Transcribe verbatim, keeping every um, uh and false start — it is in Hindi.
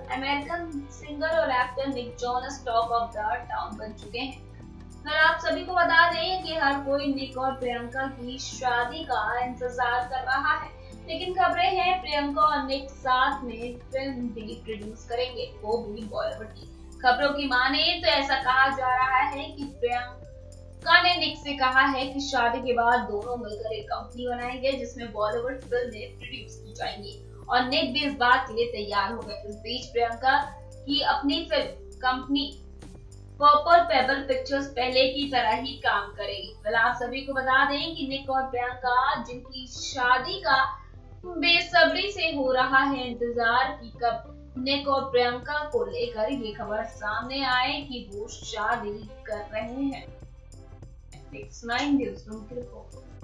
अमेरिकन सिंगर और actor Nick Jonas talk of the town बन चुके हैं। पर आप सभी को बता दें कि हर कोई निक और प्रियंका की शादी का इंतजार कर रहा है, लेकिन खबरें हैं प्रियंका और निक साथ में फिल्म भी प्रोड्यूस करेंगे, वो भी बॉलीवुड की। खबरों की माने तो ऐसा कहा जा रहा है कि प्रियंका ने निक से कहा है कि शादी के बाद दोनों मिलकर एक कंपनी बनाएंगे जिसमें बॉलीवुड फिल्में प्रोड्यूस की जाएंगी, और निक भी इस बात के लिए तैयार हो गए। इस बीच प्रियंका की अपनी film company Purple Pebble Pictures पहले की तरह ही काम करेगी। फिलहाल आप सभी को बता दें कि निक और प्रियंका जिनकी शादी का बेसब्री से हो रहा है इंतजार कि कब निक और प्रियंका को लेकर ये खबर सामने आए कि वो शादी कर रहे हैं। नेक्स्ट नाइन न्यूज़ रूम की रिपोर्ट।